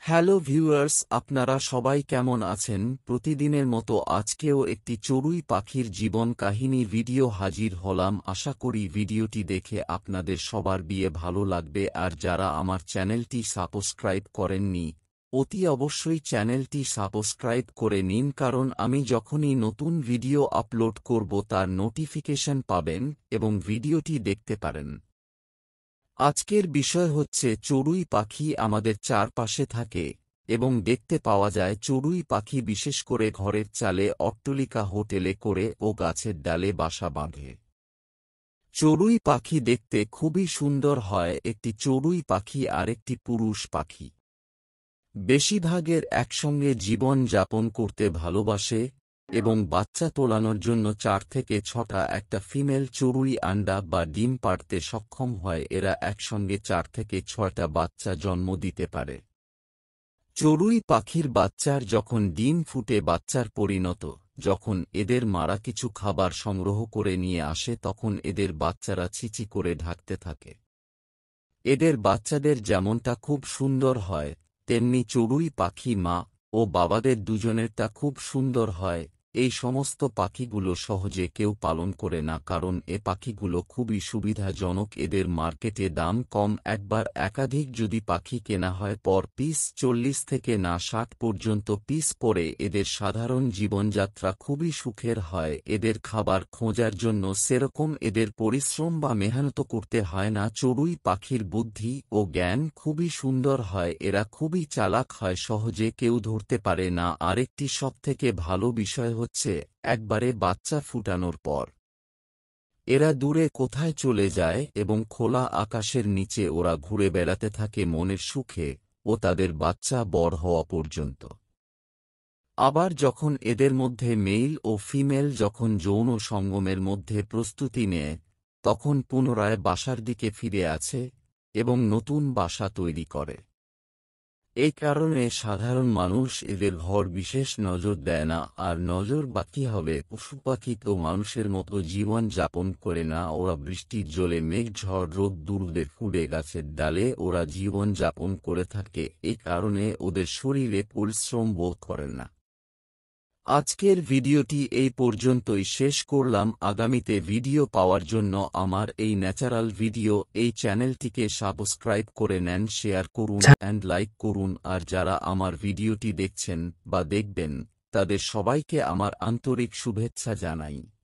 Hello viewers, আপনারা সবাই কেমন আছেন? প্রতিদিনের মতো আজকেও একটি চড়ুই পাখির জীবন কাহিনী ভিডিও হাজির হলাম। আশা করি ভিডিওটি দেখে আপনাদের সবার বিয়ে ভালো লাগবে। আর যারা আমার চ্যানেলটি সাবস্ক্রাইব করেননি, অতি অবশ্যই চ্যানেলটি সাবস্ক্রাইব করে নিন, কারণ আমি যখনই নতুন ভিডিও আপলোড করব তার নোটিফিকেশন পাবেন এবং ভিডিওটি দেখতে পারেন। আজকের বিষয় হচ্ছে চড়ুই পাখি আমাদের চারপাশে থাকে এবং দেখতে পাওয়া যায়। চড়ুই পাখি বিশেষ করে ঘরের চালে, অট্টালিকা, হোটেলে করে ও গাছের ডালে বাসা বাঁধে। চড়ুই পাখি দেখতে খুবই সুন্দর হয়। একটি চড়ুই পাখি আরেকটি পুরুষ পাখি বেশিরভাগের একসঙ্গে জীবন যাপন করতে ভালোবাসে এবং বাচ্চা তোলানোর জন্য 4 থেকে 6টা একটা ফিমেল চড়ুই আন্ডা বা ডিম পাড়তে সক্ষম হয়। এরা একসঙ্গে 4 থেকে 6টা বাচ্চা জন্ম দিতে পারে। চড়ুই পাখির বাচ্চার যখন ডিম ফুটে বাচ্চার পরিণত, যখন এদের মারা কিছু খাবার সংগ্রহ করে নিয়ে আসে, তখন এদের বাচ্চারা চিচি করে ঢাকতে থাকে। এদের বাচ্চাদের যেমনটা খুব সুন্দর হয়, তেমনি চড়ুই পাখি মা ও বাবাদের দুজনেরটা খুব সুন্দর হয়। এই সমস্ত পাখিগুলো সহজে কেউ পালন করে না, কারণ এ পাখিগুলো খুবই সুবিধাজনক। এদের মার্কেটে দাম কম। একবার একাধিক যদি পাখি কেনা হয়, পর পিস 40 থেকে না 60 পর্যন্ত পিস পড়ে। এদের সাধারণ জীবনযাত্রা খুবই সুখের হয়। এদের খাবার খোঁজার জন্য সেরকম এদের পরিশ্রম বা মেহনত করতে হয় না। চড়ুই পাখির বুদ্ধি ও জ্ঞান খুবই সুন্দর হয়। এরা খুবই চালাক হয়, সহজে কেউ ধরতে পারে না। আরেকটি সবথেকে ভালো বিষয় হচ্ছে, একবারে বাচ্চা ফুটানোর পর এরা দূরে কোথায় চলে যায় এবং খোলা আকাশের নিচে ওরা ঘুরে বেড়াতে থাকে মনের সুখে ও তাদের বাচ্চা বড় হওয়া পর্যন্ত। আবার যখন এদের মধ্যে মেল ও ফিমেল যখন যৌন সঙ্গমের মধ্যে প্রস্তুতি নেয়, তখন পুনরায় বাসার দিকে ফিরে আসে এবং নতুন বাসা তৈরি করে। এই কারণে সাধারণ মানুষ এদের ঘর বিশেষ নজর দেয় না। আর নজর বাকি হবে, পশু পাখি তো মানুষের মতো জীবন যাপন করে না। ওরা বৃষ্টির জলে, মেঘ, ঝড়, রোদ দূরে ফুলে গাছের ডালে ওরা জীবন যাপন করে থাকে। এই কারণে ওদের শরীরে পরিশ্রম বোধ করে না। আজকের ভিডিওটি এই পর্যন্তই শেষ করলাম। আগামীতে ভিডিও পাওয়ার জন্য আমার এই ন্যাচারাল ভিডিও এই চ্যানেলটিকে সাবস্ক্রাইব করে নেন, শেয়ার করুন অ্যান্ড লাইক করুন। আর যারা আমার ভিডিওটি দেখছেন বা দেখবেন, তাদের সবাইকে আমার আন্তরিক শুভেচ্ছা জানাই।